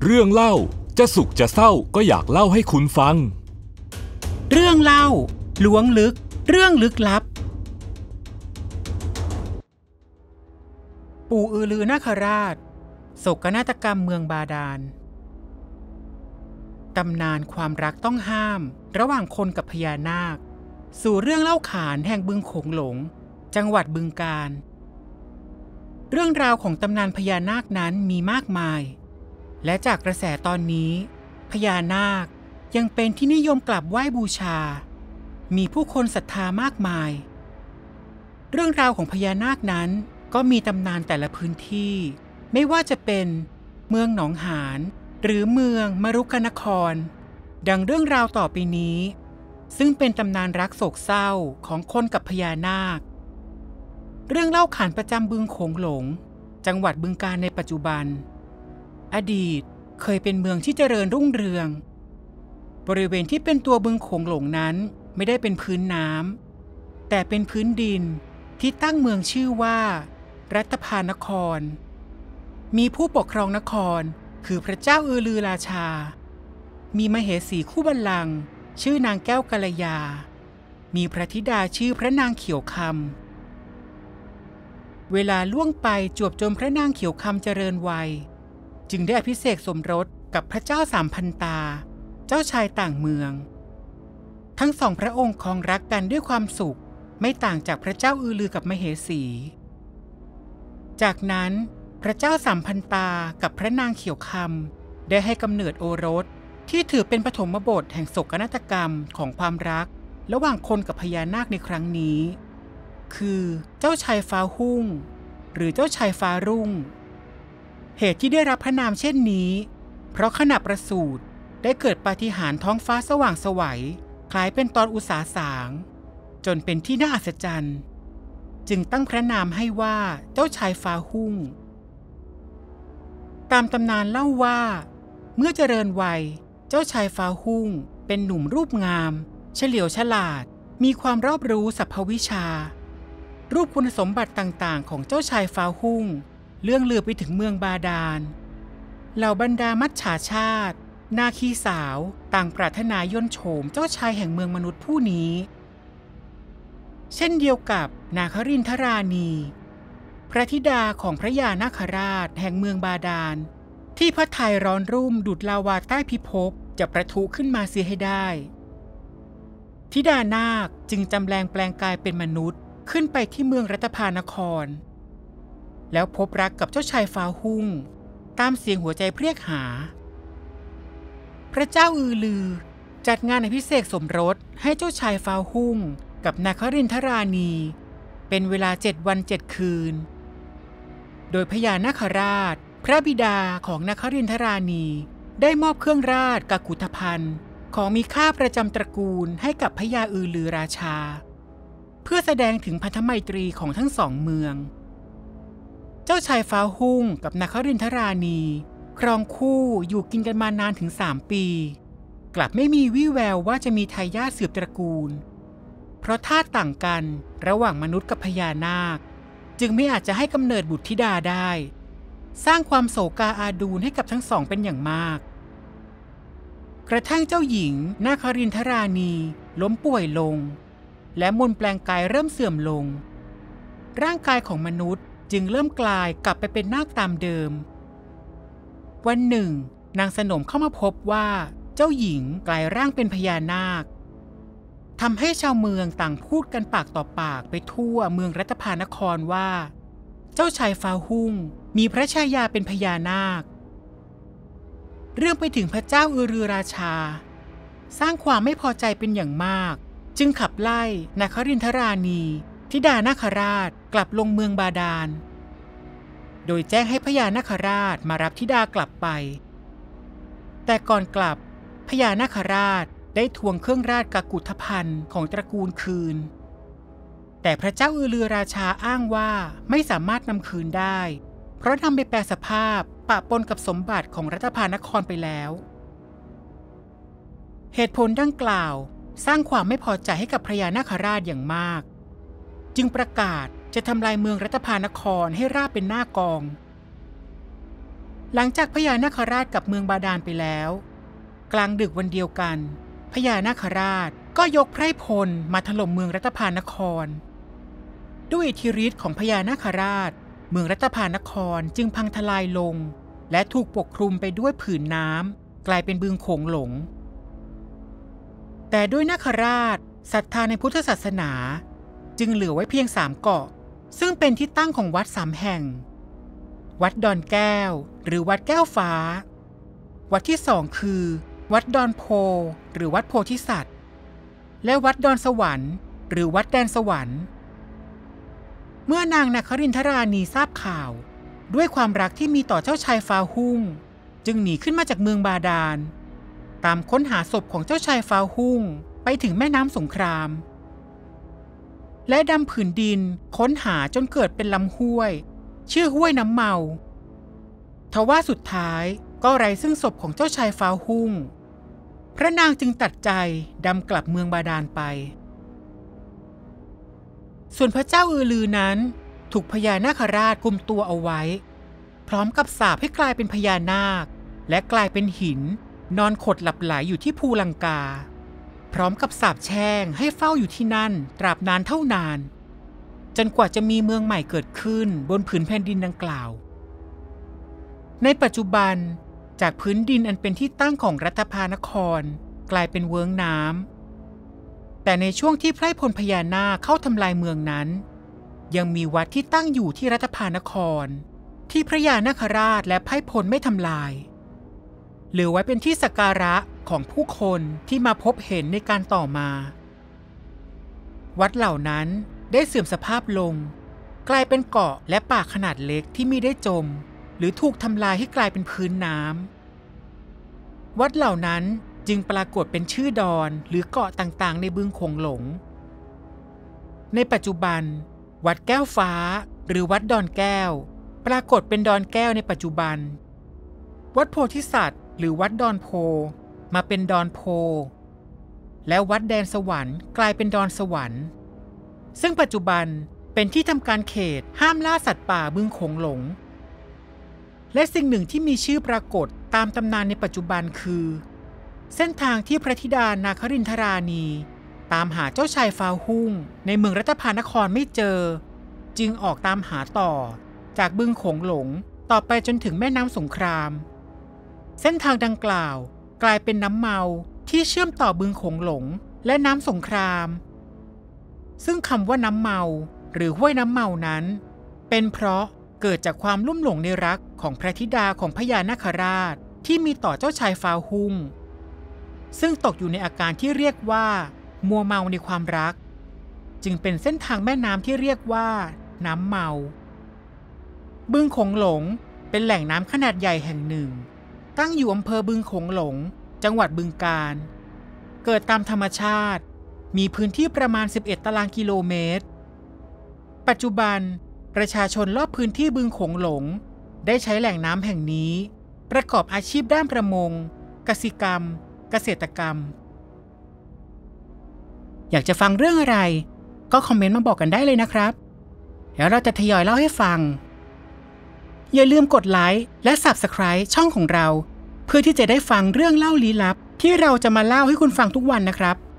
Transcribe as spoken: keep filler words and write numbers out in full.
เรื่องเล่าจะสุขจะเศร้าก็อยากเล่าให้คุณฟังเรื่องเล่าล้วงลึกเรื่องลึกลับปู่อือลือนาคราชโศกนาฏกรรมเมืองบาดาลตำนานความรักต้องห้ามระหว่างคนกับพญานาคสู่เรื่องเล่าขานแห่งบึงโขงหลงจังหวัดบึงกาฬเรื่องราวของตำนานพญานาคนั้นมีมากมายและจากกระแสตอนนี้พญานาคยังเป็นที่นิยมกราบไหว้บูชามีผู้คนศรัทธามากมายเรื่องราวของพญานาคนั้นก็มีตำนานแต่ละพื้นที่ไม่ว่าจะเป็นเมืองหนองหานหรือเมืองมรุกนครดังเรื่องราวต่อไปนี้ซึ่งเป็นตำนานรักโศกเศร้าของคนกับพญานาคเรื่องเล่าขานประจำบึงโขงหลงจังหวัดบึงกาฬในปัจจุบันอดีตเคยเป็นเมืองที่เจริญรุ่งเรืองบริเวณที่เป็นตัวบึงโขงหลงนั้นไม่ได้เป็นพื้นน้ำแต่เป็นพื้นดินที่ตั้งเมืองชื่อว่ารัตภานครมีผู้ปกครองนครคือพระเจ้าอือลือราชามีมเหสีคู่บัลลังก์ชื่อนางแก้วกัลยามีพระธิดาชื่อพระนางเขียวคำเวลาล่วงไปจวบจนพระนางเขียวคำเจริญวัยจึงได้อภิเษกสมรสกับพระเจ้าสามพันตาเจ้าชายต่างเมืองทั้งสองพระองค์ครองรักกันด้วยความสุขไม่ต่างจากพระเจ้าอือลือกับมเหสีจากนั้นพระเจ้าสามพันตากับพระนางเขียวคำได้ให้กำเนิดโอรสที่ถือเป็นปฐมบทแห่งโศกนาฏกรรมของความรักระหว่างคนกับพญานาคในครั้งนี้คือเจ้าชายฟ้าหุ่งหรือเจ้าชายฟ้ารุ่งเหตุที่ได้รับพระนามเช่นนี้เพราะขณะประสูติได้เกิดปาฏิหาริย์ท้องฟ้าสว่างไสวคล้ายเป็นตอนอุษาสางจนเป็นที่น่าอัศจรรย์จึงตั้งพระนามให้ว่าเจ้าชายฟ้าหุ่งตามตำนานเล่าว่าเมื่อเจริญวัยเจ้าชายฟ้าหุ่งเป็นหนุ่มรูปงามเฉลียวฉลาดมีความรอบรู้สรรพวิชารูปคุณสมบัติต่างๆของเจ้าชายฟ้าหุ่งเลื่องลือไปถึงเมืองบาดาลเหล่าบรรดามัจฉาชาตินาคีสาวต่างปรารถนายนต์โฉมเจ้าชายแห่งเมืองมนุษย์ผู้นี้เช่นเดียวกับนาครินทราณีพระธิดาของพระยานาคราชแห่งเมืองบาดาลที่พระทัยร้อนรุ่มดุจลาวาใต้พิภพจะประทุขึ้นมาเสียให้ได้ธิดานาคจึงจำแรงแปลงกายเป็นมนุษย์ขึ้นไปที่เมืองรัตภานครแล้วพบรักกับเจ้าชายฟ้าหุ่งตามเสียงหัวใจเพรียกหาพระเจ้าอือลือจัดงานอภิเษกสมรสให้เจ้าชายฟ้าหุ่งกับนาครินทราณีเป็นเวลาเจ็ดวันเจ็ดคืนโดยพญานาคราชพระบิดาของนาครินทราณีได้มอบเครื่องราชกกุฏภัณฑ์ของมีค่าประจำตระกูลให้กับพญาอือลือราชาเพื่อแสดงถึงพันธไมตรีของทั้งสองเมืองเจ้าชายฟ้าหุ่งกับนาครินทราณีครองคู่อยู่กินกันมานานถึงสามปีกลับไม่มีวี่แววว่าจะมีทายาทสืบตระกูลเพราะธาตุต่างกันระหว่างมนุษย์กับพญานาคจึงไม่อาจจะให้กำเนิดบุตรธิดาได้สร้างความโศกาอาดูลให้กับทั้งสองเป็นอย่างมากกระทั่งเจ้าหญิงนาครินทราณีล้มป่วยลงและมนต์แปลงกายเริ่มเสื่อมลงร่างกายของมนุษย์จึงเริ่มกลายกลับไปเป็นนาคตามเดิมวันหนึ่งนางสนมเข้ามาพบว่าเจ้าหญิงกลายร่างเป็นพญานาคทำให้ชาวเมืองต่างพูดกันปากต่อปากไปทั่วเมืองรัตภานครว่าเจ้าชายฟ้าหุ่งมีพระชายาเป็นพญานาคเรื่องไปถึงพระเจ้าอือรือราชาสร้างความไม่พอใจเป็นอย่างมากจึงขับไล่นาครินทราณีธิดานาคราชกลับลงเมืองบาดาลโดยแจ้งให้พญานาคราชมารับธิดากลับไปแต่ก่อนกลับพญานาคราชได้ทวงเครื่องราชกกุฏภัณฑ์ของตระกูลคืนแต่พระเจ้าอือลือราชาอ้างว่าไม่สามารถนำคืนได้เพราะทำไปแปลสภาพปะปนกับสมบัติของรัตภานครไปแล้วเหตุผลดังกล่าวสร้างความไม่พอใจให้กับพญานาคราชอย่างมากจึงประกาศจะทำลายเมืองรัตภานครให้ราบเป็นหน้ากองหลังจากพญานาคราชกับเมืองบาดาลไปแล้วกลางดึกวันเดียวกันพญานาคราชก็ยกไพร่พลมาถล่มเมืองรัตภานครด้วยอิทธิฤทธิ์ของพญานาคราชเมืองรัตภานครจึงพังทลายลงและถูกปกคลุมไปด้วยผืนน้ำกลายเป็นบึงโขงหลงแต่ด้วยนาคราชศรัทธาในพุทธศาสนาจึงเหลือไว้เพียงสามเกาะซึ่งเป็นที่ตั้งของวัดสามแห่งวัดดอนแก้วหรือวัดแก้วฟ้าวัดที่สองคือวัดดอนโพหรือวัดโพธิสัตว์และวัดดอนสวรรค์หรือวัดแดนสวรรค์เมื่อนางนครินทราณีทราบข่าวด้วยความรักที่มีต่อเจ้าชายฟาหุ่งจึงหนีขึ้นมาจากเมืองบาดาลตามค้นหาศพของเจ้าชายฟาหุ่งไปถึงแม่น้ำสงครามและดำผืนดินค้นหาจนเกิดเป็นลำห้วยชื่อห้วยน้ำเมาทว่าสุดท้ายก็ไร้ซึ่งศพของเจ้าชายฟาหุ่งพระนางจึงตัดใจดำกลับเมืองบาดาลไปส่วนพระเจ้าอือลือนั้นถูกพญานาคราชกุมตัวเอาไว้พร้อมกับสาปให้กลายเป็นพญานาคและกลายเป็นหินนอนขดหลับไหลอยู่ที่ภูลังกาพร้อมกับสาปแช่งให้เฝ้าอยู่ที่นั่นตราบนานเท่านานจนกว่าจะมีเมืองใหม่เกิดขึ้นบนผืนแผ่นดินดังกล่าวในปัจจุบันจากพื้นดินอันเป็นที่ตั้งของรัตภานครกลายเป็นเวิ้งน้ำแต่ในช่วงที่ไพร่พลพญานาคเข้าทำลายเมืองนั้นยังมีวัดที่ตั้งอยู่ที่รัตภานครที่พระยานาคราชและไพร่พลไม่ทำลายเหลือไว้เป็นที่สักการะของผู้คนที่มาพบเห็นในการต่อมาวัดเหล่านั้นได้เสื่อมสภาพลงกลายเป็นเกาะและป่าขนาดเล็กที่มิได้จมหรือถูกทำลายให้กลายเป็นพื้นน้ำวัดเหล่านั้นจึงปรากฏเป็นชื่อดอนหรือเกาะต่างๆในบึงโขงหลงในปัจจุบันวัดแก้วฟ้าหรือวัดดอนแก้วปรากฏเป็นดอนแก้วในปัจจุบันวัดโพธิสัตว์หรือวัดดอนโพมาเป็นดอนโพและวัดแดนสวรรค์กลายเป็นดอนสวรรค์ซึ่งปัจจุบันเป็นที่ทำการเขตห้ามล่าสัตว์ป่าบึงโขงหลงและสิ่งหนึ่งที่มีชื่อปรากฏตามตำนานในปัจจุบันคือเส้นทางที่พระธิดานาครินทราณีตามหาเจ้าชายฟาหุ่งในเมืองรัตภานครไม่เจอจึงออกตามหาต่อจากบึงโขงหลงต่อไปจนถึงแม่น้ำสงครามเส้นทางดังกล่าวกลายเป็นน้ำเมาที่เชื่อมต่อบึงโขงหลงและน้ำสงครามซึ่งคำว่าน้ำเมาหรือห้วยน้ำเมานั้นเป็นเพราะเกิดจากความลุ่มหลงในรักของพระธิดาของพญานาคราชที่มีต่อเจ้าชายฟาหุ่งซึ่งตกอยู่ในอาการที่เรียกว่ามัวเมาในความรักจึงเป็นเส้นทางแม่น้ำที่เรียกว่าน้ำเมาบึงโขงหลงเป็นแหล่งน้ำขนาดใหญ่แห่งหนึ่งตั้งอยู่อำเภอบึงโขงหลงจังหวัดบึงกาฬเกิดตามธรรมชาติมีพื้นที่ประมาณสิบเอ็ดตารางกิโลเมตรปัจจุบันประชาชนรอบพื้นที่บึงโขงหลงได้ใช้แหล่งน้ำแห่งนี้ประกอบอาชีพด้านประมงกสิกรรมเกษตรกรรมอยากจะฟังเรื่องอะไรก็คอมเมนต์มาบอกกันได้เลยนะครับเดี๋ยวเราจะทยอยเล่าให้ฟังอย่าลืมกดไลค์และ ซับสไครบ์ ช่องของเราเพื่อที่จะได้ฟังเรื่องเล่าลี้ลับที่เราจะมาเล่าให้คุณฟังทุกวันนะครับ